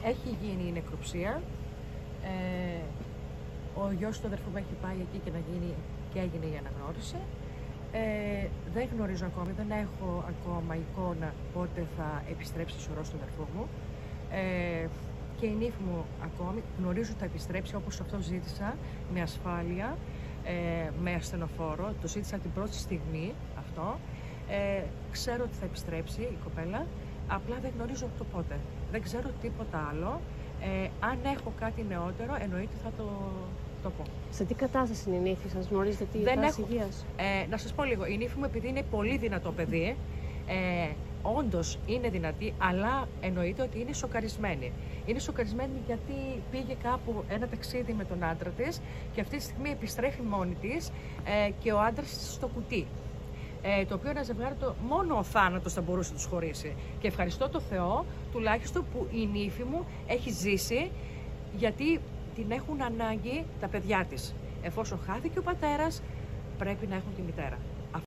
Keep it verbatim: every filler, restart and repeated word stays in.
έχει γίνει η νεκροψία. Ε, ο γιος του αδερφού μου έχει πάει εκεί και, να γίνει, και έγινε η αναγνώριση. Ε, δεν γνωρίζω ακόμη, δεν έχω ακόμα εικόνα πότε θα επιστρέψει η σωρός του αδερφού μου. Ε, και η νύφη μου ακόμη γνωρίζω ότι θα επιστρέψει όπως αυτό ζήτησα, με ασφάλεια, ε, με ασθενοφόρο. Το ζήτησα την πρώτη στιγμή αυτό. Ε, ξέρω ότι θα επιστρέψει η κοπέλα, απλά δεν γνωρίζω το πότε. Δεν ξέρω τίποτα άλλο. Ε, αν έχω κάτι νεότερο, εννοείται θα το, το πω. Σε τι κατάσταση είναι η νύφη σας, γνωρίζετε τι κατάσταση υγείας? Ε, να σας πω λίγο, η νύφη μου επειδή είναι πολύ δυνατό παιδί, ε, όντως είναι δυνατή, αλλά εννοείται ότι είναι σοκαρισμένη. Είναι σοκαρισμένη γιατί πήγε κάπου ένα ταξίδι με τον άντρα της και αυτή τη στιγμή επιστρέφει μόνη της ε, και ο άντρας της στο κουτί. Ε, το οποίο ένα ζευγάρι το, μόνο ο θάνατος θα μπορούσε να τους χωρίσει. Και ευχαριστώ το Θεό τουλάχιστον που η νύφη μου έχει ζήσει, γιατί την έχουν ανάγκη τα παιδιά της. Εφόσον χάθηκε ο πατέρας, πρέπει να έχουν τη μητέρα.